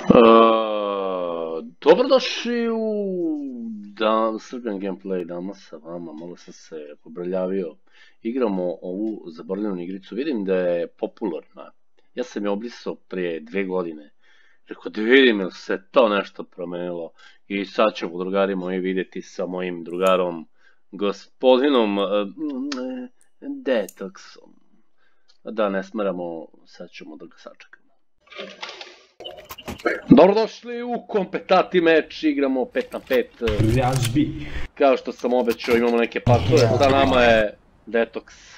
Dobrodošli u Srbian Gameplay, danas sa vama, malo sam se pobrljavio. Igramo ovu zaboravljenu igricu, vidim da je popularna. Ja sam je obrisao prije 2 godine. Rekao da vidim ili se to nešto promenilo. I sad ćemo drugari moji vidjeti sa mojim drugarom, gospodinom Detoxom. Da ne smaramo, sad ćemo da ga sačekamo. Dobrodošli u kompetati meč, igramo 5 na 5. Kao što sam obećao, imamo neke patove, sa nama je Detox.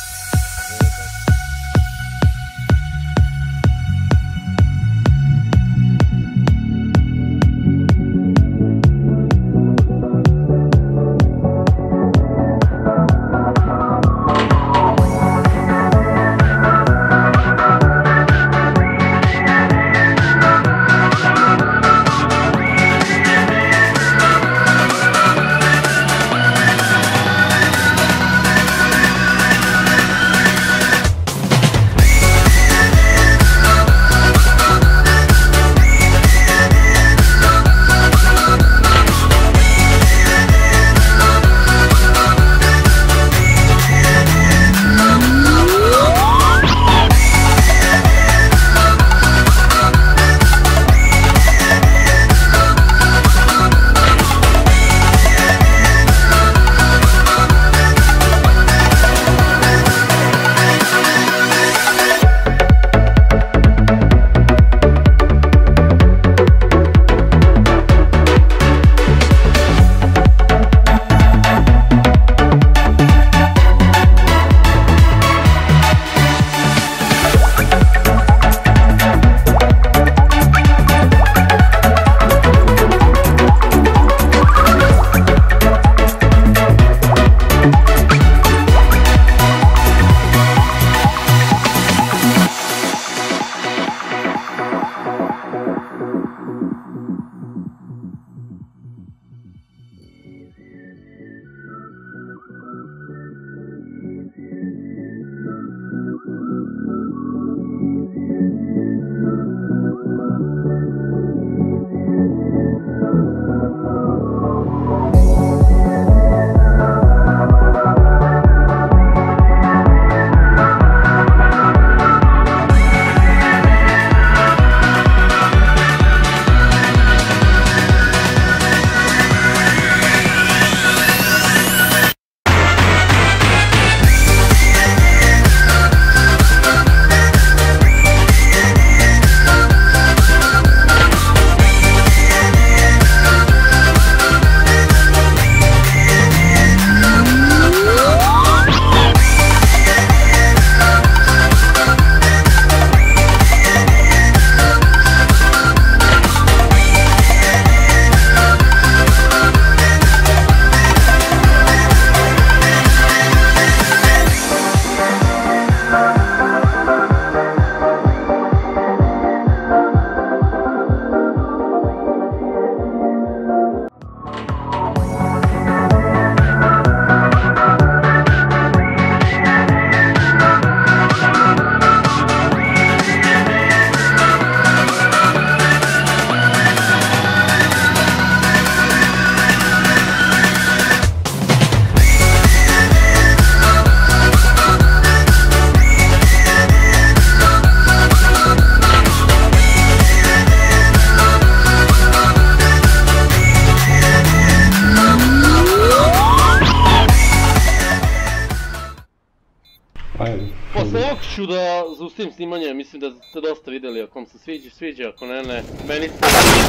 Posle ovog ću da zaustavim snimanje, mislim da ste dosta vidjeli, ako vam se sviđa, ako ne, meni se...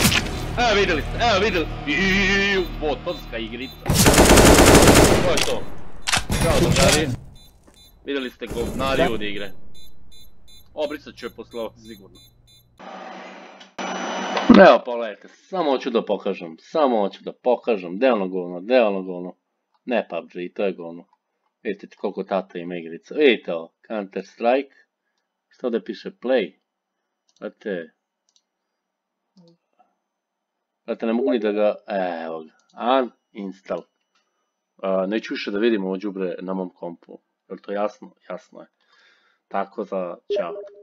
Evo vidjeli ste, botovska igrica. To je to. Ćao drugari. Vidjeli ste govnari od igre. Obrisat ću je posle ovog sigurno. Evo pogledajte, samo hoću da pokažem, gdje ono govno, ne PUBG, to je govno. Vidite koliko tata ima igrica. Vidite ovo, Counter Strike. Što da piše play? Znate, ne mogu ni da ga, evo ga, uninstall. Neću više da vidim ovo đubre na mom kompu. Je li to jasno? Jasno je. Tako da, čao.